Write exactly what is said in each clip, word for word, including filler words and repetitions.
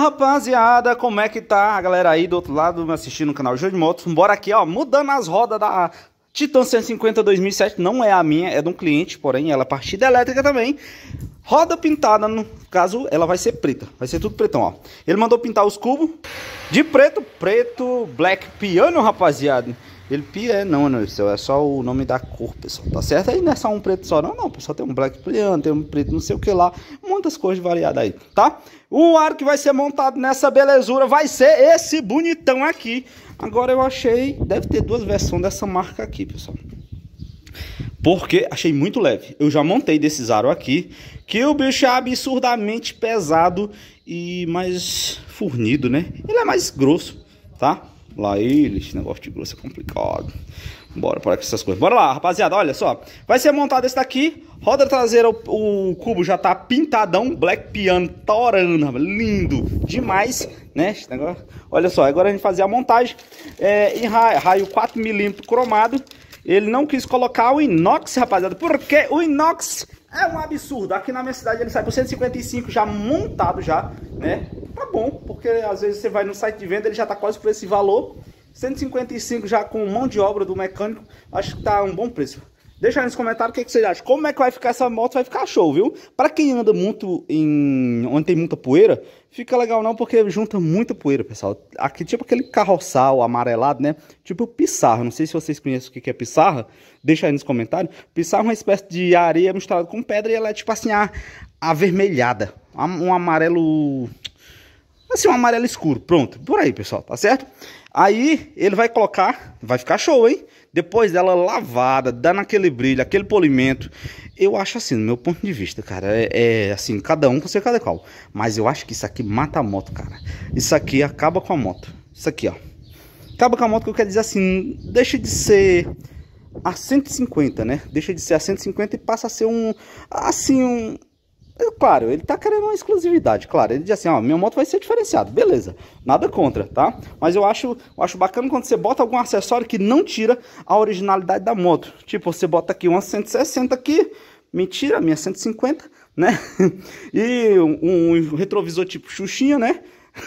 rapaziada, como é que tá a galera aí do outro lado me assistindo no canal Jogo de Motos? Bora aqui, ó, mudando as rodas da Titan cento e cinquenta dois mil e sete, não é a minha, é de um cliente, porém ela é partida elétrica também. Roda pintada, no caso, ela vai ser preta, vai ser tudo pretão, ó. Ele mandou pintar os cubos de preto, preto, black piano, rapaziada. Ele é, não, não, isso é só o nome da cor, pessoal, tá certo? Aí não é só um preto só, não, não, pessoal, tem um black piano, tem um preto não sei o que lá, muitas cores variadas aí, tá? O aro que vai ser montado nessa belezura vai ser esse bonitão aqui. Agora eu achei, deve ter duas versões dessa marca aqui, pessoal. Porque achei muito leve. Eu já montei desses aros aqui, que o bicho é absurdamente pesado e mais fornido, né? Ele é mais grosso, tá? Lá ele, esse negócio de grosso é complicado. Bora para essas coisas. Bora lá, rapaziada, olha só. Vai ser montado esse daqui. Roda traseira, o, o cubo já tá pintadão. Black piano, torando, lindo demais, né? Esse negócio. Olha só, agora a gente fazer a montagem é, em raio, raio quatro milímetros cromado. Ele não quis colocar o inox, rapaziada, porque o inox é um absurdo. Aqui na minha cidade ele sai por cento e cinquenta e cinco já montado já, né? Tá bom, porque às vezes você vai no site de venda, ele já tá quase por esse valor. cento e cinquenta e cinco já com mão de obra do mecânico, acho que tá um bom preço. Deixa aí nos comentários o que, que vocês acham. Como é que vai ficar essa moto? Vai ficar show, viu? Para quem anda muito em onde tem muita poeira, fica legal não, porque junta muita poeira, pessoal. Aqui tipo aquele carroçal amarelado, né? Tipo pissarra. Não sei se vocês conhecem o que é pissarra. Deixa aí nos comentários. Pissarra é uma espécie de areia misturada com pedra e ela é tipo assim, a, avermelhada. Um amarelo... assim, um amarelo escuro. Pronto, por aí, pessoal, tá certo? Aí ele vai colocar, vai ficar show, hein? Depois dela lavada, dando aquele brilho, aquele polimento. Eu acho assim, no meu ponto de vista, cara, é, é assim, cada um com seu cada qual. Mas eu acho que isso aqui mata a moto, cara. Isso aqui acaba com a moto. Isso aqui, ó. Acaba com a moto, que eu quero dizer assim, deixa de ser a cento e cinquenta, né? Deixa de ser a cento e cinquenta e passa a ser um, assim, um... Claro, ele tá querendo uma exclusividade, claro. Ele diz assim, ó, minha moto vai ser diferenciada, beleza. Nada contra, tá? Mas eu acho, eu acho bacana quando você bota algum acessório que não tira a originalidade da moto. Tipo, você bota aqui uma cento e sessenta aqui, mentira, a minha cento e cinquenta, né? E um, um retrovisor tipo Xuxinha, né?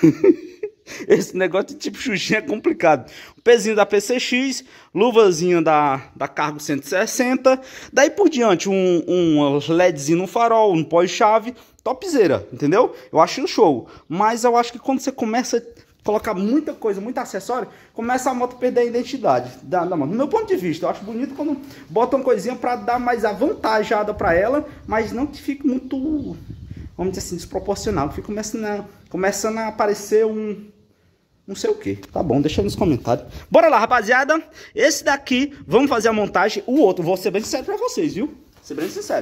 Esse negócio de tipo Xuxinha é complicado. O pezinho da P C X, luvazinha da, da Cargo cento e sessenta. Daí por diante, um, um LEDzinho no farol, um pós-chave. Topzera, entendeu? Eu acho show. Mas eu acho que quando você começa a colocar muita coisa, muito acessório, começa a moto a perder a identidade da, da moto. No meu ponto de vista, eu acho bonito quando bota uma coisinha pra dar mais avantajada pra ela, mas não que fique muito, vamos dizer assim, desproporcional. Que fica começando a, começando a aparecer um... não sei o que, tá bom, deixa aí nos comentários. Bora lá, rapaziada. Esse daqui, vamos fazer a montagem. O outro, vou ser bem sincero pra vocês, viu? Vou ser bem sincero.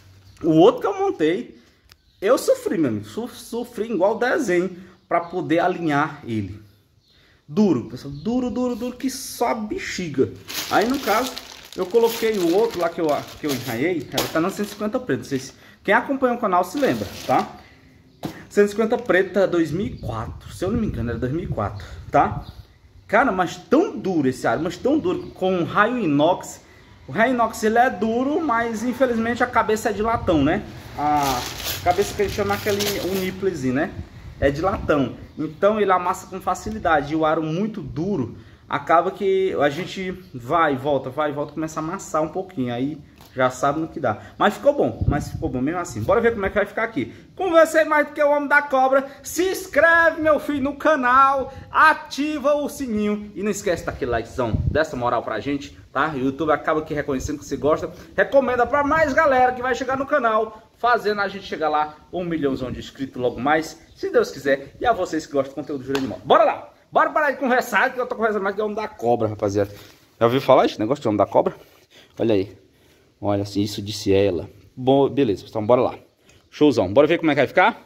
O outro que eu montei, eu sofri, meu amigo. Sofri igual desenho pra poder alinhar ele. Duro, pessoal. Duro, duro, duro, que só bexiga. Aí, no caso, eu coloquei o outro lá que eu, que eu enraiei. Ela tá na cento e cinquenta preto. Vocês, quem acompanha o canal se lembra, tá? cento e cinquenta preta dois mil e quatro, se eu não me engano era dois mil e quatro, tá? Cara, mas tão duro esse aro, mas tão duro, com um raio inox. O raio inox ele é duro, mas infelizmente a cabeça é de latão, né? A cabeça que a gente chama aquele uniplezinho, né? É de latão, então ele amassa com facilidade. E o aro muito duro, acaba que a gente vai e volta, vai e volta, começa a amassar um pouquinho, aí... já sabe no que dá. Mas ficou bom. Mas ficou bom mesmo assim. Bora ver como é que vai ficar aqui. Conversei mais do que o homem da cobra. Se inscreve, meu filho, no canal. Ativa o sininho. E não esquece daquele likezão. Dessa moral pra gente, tá? O YouTube acaba aqui reconhecendo que você gosta. Recomenda pra mais galera que vai chegar no canal. Fazendo a gente chegar lá. Um milhãozão de inscritos logo mais. Se Deus quiser. E a vocês que gostam do conteúdo do Jurandir Motos. Bora lá. Bora parar de conversar. Que eu tô conversando mais que o homem da cobra, rapaziada. Já ouviu falar esse negócio de homem da cobra? Olha aí. Olha assim, isso disse ela. Bom, beleza, então bora lá. Showzão, bora ver como é que vai ficar?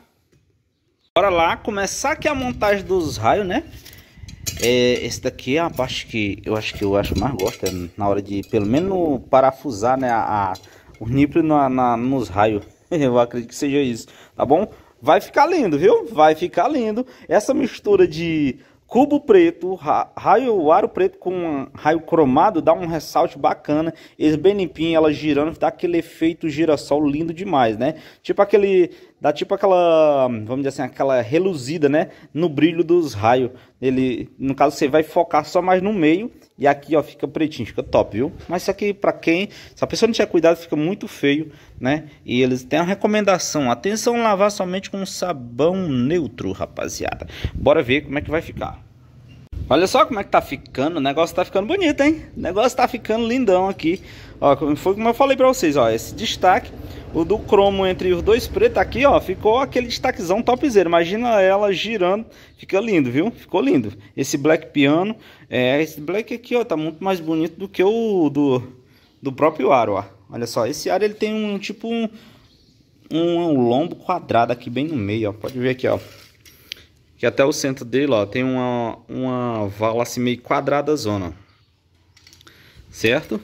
Bora lá, começar aqui a montagem dos raios, né? É, esse daqui é a parte que eu acho que eu acho mais gosto, é na hora de, pelo menos, parafusar, né, a, a, o nipple na, na, nos raios. Eu acredito que seja isso, tá bom? Vai ficar lindo, viu? Vai ficar lindo. Essa mistura de... cubo preto, raio, aro preto com raio cromado, dá um ressalte bacana. Esse bem limpinho, ela girando, dá aquele efeito girassol lindo demais, né? Tipo aquele dá tipo aquela, vamos dizer assim, aquela reluzida, né, no brilho dos raios. Ele, no caso, você vai focar só mais no meio e aqui, ó, fica pretinho, fica top, viu? Mas isso aqui, pra quem, se a pessoa não tiver cuidado, fica muito feio, né? E eles têm a recomendação, atenção, lavar somente com sabão neutro, rapaziada. Bora ver como é que vai ficar. Olha só como é que tá ficando, o negócio tá ficando bonito, hein? O negócio tá ficando lindão aqui. Ó, foi como eu falei pra vocês, ó, esse destaque, o do cromo entre os dois pretos aqui, ó, ficou aquele destaquezão topzera. Imagina ela girando, fica lindo, viu? Ficou lindo. Esse black piano, é, esse black aqui, ó, tá muito mais bonito do que o do, do próprio aro, ó. Olha só, esse aro ele tem um tipo um, um, um lombo quadrado aqui bem no meio, ó. Pode ver aqui, ó. Que até o centro dele, ó, tem uma, uma vala assim meio quadrada zona. Certo?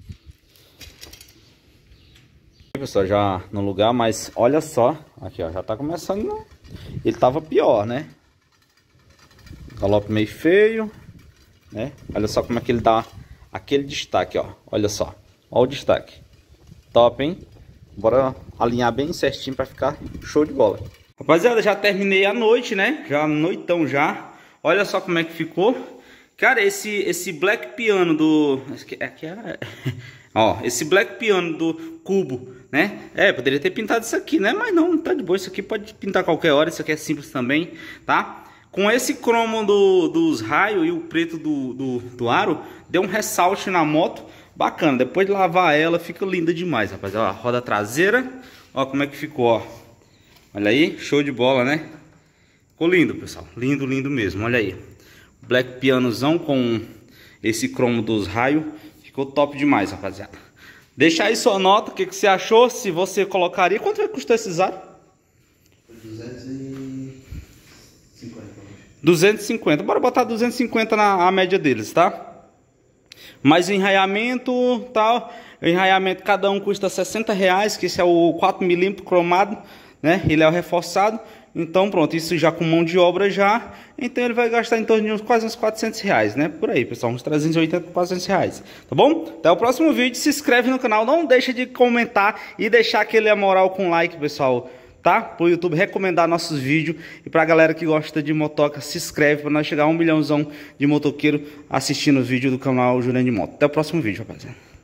Pessoal, já no lugar, mas olha só. Aqui, ó, já tá começando. Ele tava pior, né? Galope meio feio, né? Olha só como é que ele dá aquele destaque, ó. Olha só. Olha o destaque. Top, hein? Bora alinhar bem certinho pra ficar show de bola. Rapaziada, já terminei a noite, né? Já noitão já. Olha só como é que ficou. Cara, esse esse black piano do... Aqui é... Ó, esse black piano do cubo, né? É, poderia ter pintado isso aqui, né? Mas não, tá de boa. Isso aqui pode pintar a qualquer hora. Isso aqui é simples também, tá? Com esse cromo do, dos raios e o preto do, do, do aro, deu um ressalte na moto. Bacana. Depois de lavar ela, fica linda demais, rapaziada. Ó, a roda traseira. Ó como é que ficou, ó. Olha aí, show de bola, né? Ficou lindo, pessoal. Lindo, lindo mesmo. Olha aí. Black pianozão com esse cromo dos raios. Ficou top demais, rapaziada. Deixa aí sua nota. O que, que você achou? Se você colocaria... Quanto vai custar esses aros? duzentos e cinquenta. duzentos e cinquenta. Bora botar duzentos e cinquenta na a média deles, tá? Mais enraiamento, tal. O enraiamento, cada um custa sessenta reais. Que esse é o quatro milímetros cromado, né? Ele é o reforçado. Então pronto, isso já com mão de obra já. Então ele vai gastar em torno de uns, quase uns quatrocentos reais, né? Por aí, pessoal, uns trezentos e oitenta, quatrocentos reais. Tá bom? Até o próximo vídeo. Se inscreve no canal, não deixa de comentar e deixar aquele moral com like, pessoal. Tá? Pro YouTube recomendar nossos vídeos. E pra galera que gosta de motoca, se inscreve pra nós chegar a um milhãozão de motoqueiro assistindo os vídeos do canal Jurandir Moto. Até o próximo vídeo, rapaziada.